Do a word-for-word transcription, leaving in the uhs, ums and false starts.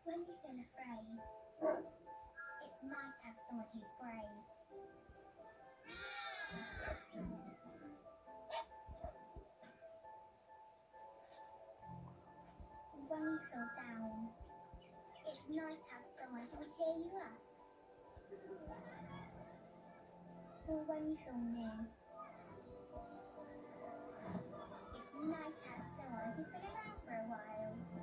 When you feel afraid, it's nice to have someone who's brave. When you feel down, it's nice to have someone who will cheer you up. Or when you feel new, it's nice to have someone who's been around for a while.